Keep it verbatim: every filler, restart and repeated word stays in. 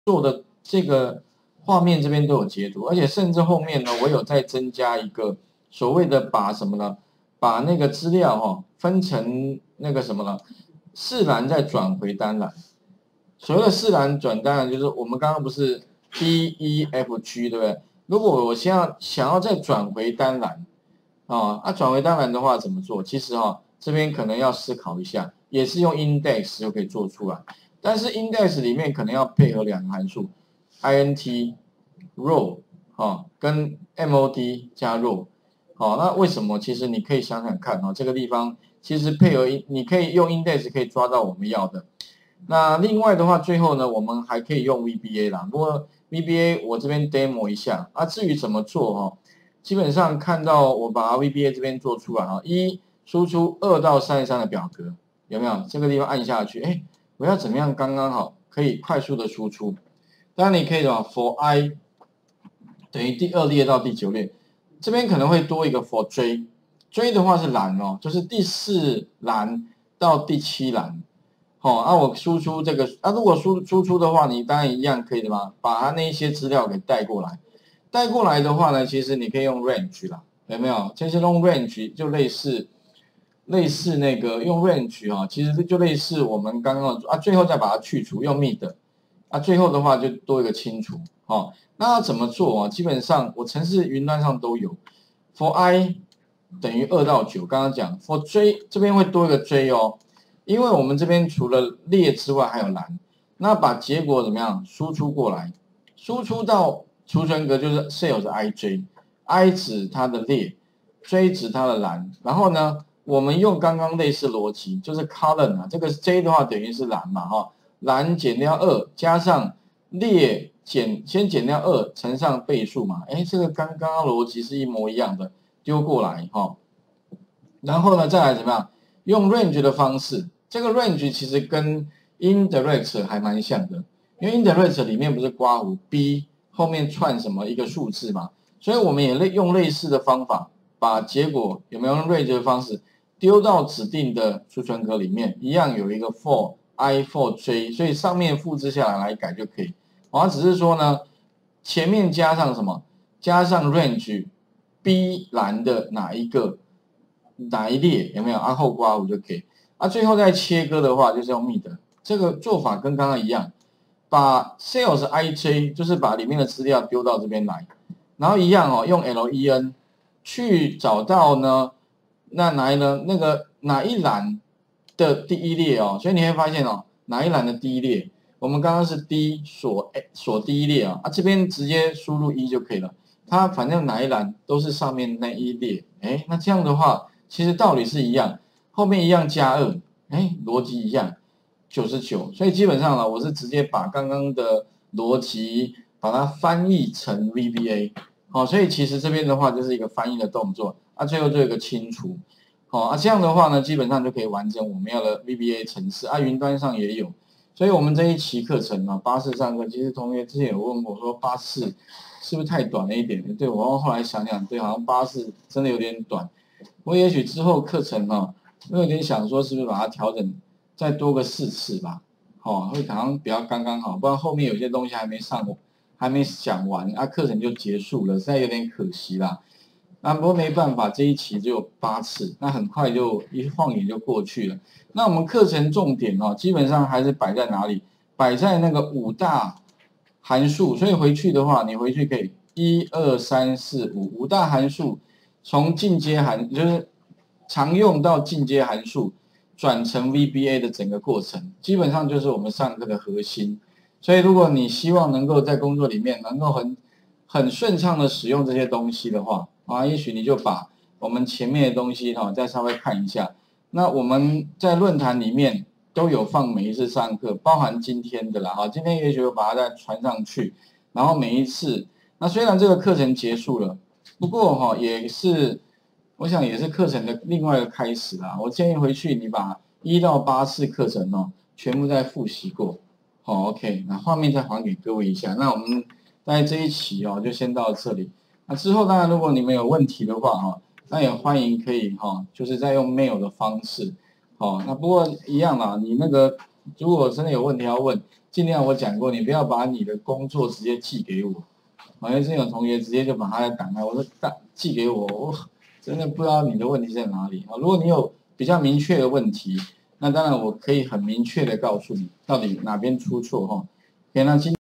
做的这个画面这边都有截图，而且甚至后面呢，我有再增加一个所谓的把什么呢？把那个资料哈、哦、分成那个什么呢？四栏再转回单栏。所谓的四栏转单栏，就是我们刚刚不是 D E F G 对不对？如果我现在想要再转回单栏啊，那转回单栏的话怎么做？其实哈、哦，这边可能要思考一下，也是用 index 就可以做出来。但是 index 里面可能要配合两个函数 ，int row 啊跟 mod 加 row 好，那为什么？其实你可以想想看哦，这个地方其实配合你可以用 index 可以抓到我们要的。那另外的话，最后呢，我们还可以用 V B A 啦。不过 V B A 我这边 demo 一下啊，至于怎么做哈、哦，基本上看到我把 V B A 这边做出来哈，一输出二到三十三的表格有没有？这个地方按下去，哎。我要怎么样刚刚好可以快速的输出？当然你可以什么 for i 等于第二列到第九列，这边可能会多一个 for j，j 的话是栏哦，就是第四栏到第七栏。好、哦，啊我输出这个，啊如果输输出的话，你当然一样可以的嘛，把它那一些资料给带过来。带过来的话呢，其实你可以用 range 啦，有没有？其实用 range 就类似。类似那个用 range 哈、啊，其实就类似我们刚刚啊，最后再把它去除，用 mid 啊，最后的话就多一个清除哦。那要怎么做啊？基本上我程式云端上都有 ，for i 等于二到九，刚刚讲 for j 这边会多一个 j 哦，因为我们这边除了列之外还有栏，那把结果怎么样输出过来，输出到储存格就是 sales ij，i 指它的列 ，j 指它的栏，然后呢？我们用刚刚类似逻辑，就是 column 啊，这个 j 的话等于是栏嘛，哈，栏减掉二加上列减先减掉二乘上倍数嘛，哎，这个刚刚逻辑是一模一样的，丢过来哈，然后呢再来怎么样？用 range 的方式，这个 range 其实跟 indirect 还蛮像的，因为 indirect 里面不是括弧 b 后面串什么一个数字嘛，所以我们也类用类似的方法，把结果有没有用 range 的方式？丢到指定的储存格里面，一样有一个 for i for j， 所以上面复制下来来改就可以。我只是说呢，前面加上什么？加上 range B 栏的哪一个哪一列有没有？啊后括弧就可以。啊最后再切割的话，就是用 mid。这个做法跟刚刚一样，把 sales ij 就是把里面的资料丢到这边来，然后一样哦，用 len 去找到呢。那哪一呢？那个哪一栏的第一列哦，所以你会发现哦，哪一栏的第一列，我们刚刚是 D 锁锁第一列啊，啊这边直接输入一就可以了。它反正哪一栏都是上面那一列，哎，那这样的话，其实道理是一样，后面一样加二，哎，逻辑一样，九十九。所以基本上呢，我是直接把刚刚的逻辑把它翻译成 V B A， 好、哦，所以其实这边的话就是一个翻译的动作。啊，最后做一个清除，好、哦、啊，这样的话呢，基本上就可以完成我们要的 V B A 程式啊，云端上也有，所以我们这一期课程呢，八四上课，其实同学之前有问我说八四是不是太短了一点？对我后来想想，对，好像八四真的有点短，我也许之后课程呢，我有点想说是不是把它调整再多个四次吧，哦，会好像比较刚刚好，不然后面有些东西还没上，还没讲完啊，课程就结束了，实在有点可惜啦。那不过没办法，这一期只有八次，那很快就一晃眼就过去了。那我们课程重点哦，基本上还是摆在哪里？摆在那个五大函数。所以回去的话，你回去可以一二三四五五大函数，从进阶函就是常用到进阶函数转成 V B A 的整个过程，基本上就是我们上课的核心。所以如果你希望能够在工作里面能够很很顺畅的使用这些东西的话，啊，也许你就把我们前面的东西哈、哦、再稍微看一下。那我们在论坛里面都有放每一次上课，包含今天的啦哈，今天也许我把它再传上去，然后每一次，那虽然这个课程结束了，不过哈、哦、也是，我想也是课程的另外一个开始啦。我建议回去你把一到八次课程哦全部再复习过，好、哦、，OK， 那画面再还给各位一下。那我们在这一期哦就先到这里。那之后当然，如果你们有问题的话哈，那也欢迎可以哈，就是在用 mail 的方式，哦，那不过一样啦，你那个如果真的有问题要问，记尽量我讲过，你不要把你的工作直接寄给我。好像是有同学直接就把他的档案，我说大寄给我，我真的不知道你的问题在哪里啊。如果你有比较明确的问题，那当然我可以很明确的告诉你到底哪边出错哈。OK，那今